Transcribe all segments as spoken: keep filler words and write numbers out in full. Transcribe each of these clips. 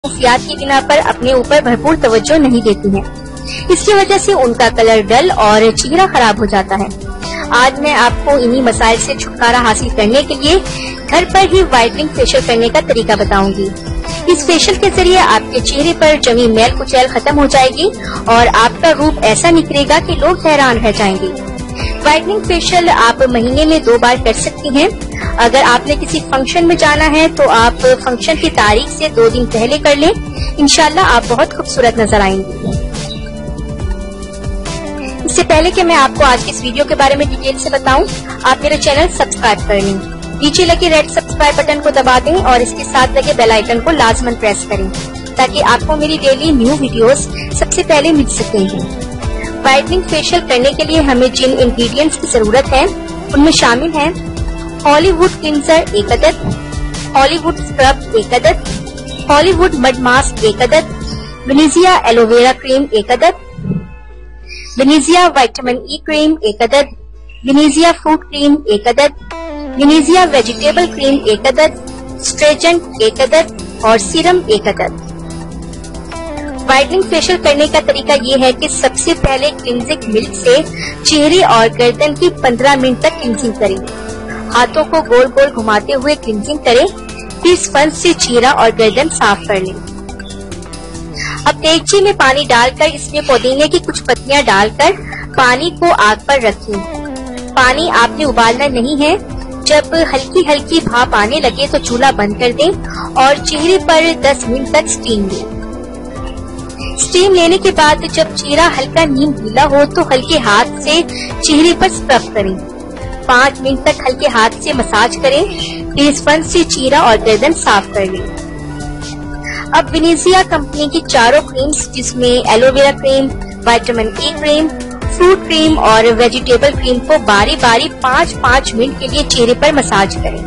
मसरूफियात की बिना पर अपने ऊपर भरपूर तवज्जो नहीं देती हैं। इसकी वजह से उनका कलर डल और चेहरा खराब हो जाता है। आज मैं आपको इन्हीं मसाइल से छुटकारा हासिल करने के लिए घर पर ही व्हाइटनिंग फेशियल करने का तरीका बताऊंगी। इस फेशियल के जरिए आपके चेहरे पर जमी मैल कुचैल खत्म हो जाएगी और आपका रूप ऐसा निखरेगा कि लोग हैरान रह जाएंगे। व्हाइटनिंग फेशियल आप महीने में दो बार कर सकती हैं। अगर आपने किसी फंक्शन में जाना है तो आप फंक्शन की तारीख से दो दिन पहले कर लें। इंशाल्लाह आप बहुत खूबसूरत नजर आएंगी। इससे पहले कि मैं आपको आज की इस वीडियो के बारे में डिटेल से बताऊं, आप मेरे चैनल सब्सक्राइब कर लें। नीचे लगे रेड सब्सक्राइब बटन को दबा दें और इसके साथ लगे बेल आइकन को लाजमन प्रेस करें ताकि आपको मेरी डेली न्यू वीडियोस सबसे पहले मिल सकें। व्हाइटनिंग फेशियल करने के लिए हमें जिन इंग्रेडिएंट्स की जरूरत है उनमें शामिल हैं हॉलीवुड क्लिंजर एक अदद, हॉलीवुड स्क्रब एक अदद, हॉलीवुड मड मास्क एक अदद, वेनेजिया एलोवेरा क्रीम एक अदद, वेनेजिया विटामिन ई क्रीम एक अदद, वेनेजिया फ्रूट क्रीम एक अदद, वेनेजिया वेजिटेबल क्रीम एक अदद, स्ट्रेजेंट एक अदद और सीरम एक अदद। व्हाइटनिंग फेशियल करने का तरीका ये है कि सबसे पहले क्लिंजिंग मिल्क से चेहरे और गर्दन की पंद्रह मिनट तक क्लिंजिंग करें। हाथों को गोल गोल घुमाते हुए क्लिंजिंग करें, फिर स्पंज से चेहरा और गर्दन साफ कर लें। अब देगची में पानी डालकर इसमें पुदीने की कुछ पत्तियां डालकर पानी को आग पर रखें। पानी आपने उबालना नहीं है। जब हल्की हल्की भाप आने लगे तो चूल्हा बंद कर दें और चेहरे पर दस मिनट तक स्टीम लें। स्टीम लेने के बाद जब चेहरा हल्का नीम गीला हो तो हल्के हाथ से चेहरे पर स्क्रब करें। पाँच मिनट तक हल्के हाथ से मसाज करें, फिर स्पंज से चेहरा और गर्दन साफ कर लें। अब वेनेजिया कंपनी की चारों क्रीम्स जिसमें aloe vera cream, vitamin E cream, fruit cream और वेजिटेबल क्रीम को बारी बारी पाँच पाँच मिनट के लिए चेहरे पर मसाज करें।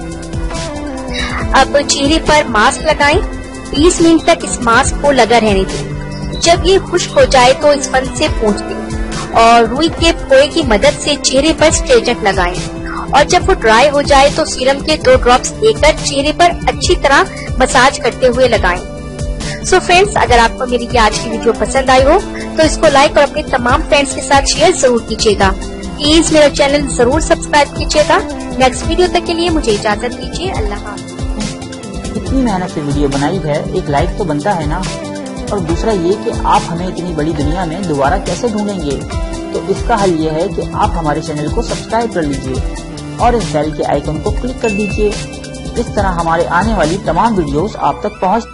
अब चेहरे पर मास्क लगाएं। बीस मिनट तक इस मास्क को लगा रहने दें। जब ये खुश्क हो जाए तो स्पंज से पोंछ दें और रुई के पोए की मदद से चेहरे पर स्ट्रेजेंट लगाएं और जब वो ड्राई हो जाए तो सीरम के दो ड्रॉप्स लेकर चेहरे पर अच्छी तरह मसाज करते हुए लगाएं। सो फ्रेंड्स, अगर आपको मेरी ये आज की वीडियो पसंद आई हो तो इसको लाइक और अपने तमाम फ्रेंड्स के साथ शेयर जरूर कीजिएगा। प्लीज मेरा चैनल जरूर सब्सक्राइब कीजिएगा। नेक्स्ट वीडियो तक के लिए मुझे इजाजत दीजिए। अल्लाह हाफ़िज़। इतनी मेहनत से वीडियो बनाई है, एक लाइक तो बनता है ना। और दूसरा ये कि आप हमें इतनी बड़ी दुनिया में दोबारा कैसे ढूंढेंगे, तो इसका हल ये है कि आप हमारे चैनल को सब्सक्राइब कर लीजिए और इस बेल के आइकन को क्लिक कर दीजिए। इस तरह हमारे आने वाली तमाम वीडियोस आप तक पहुंच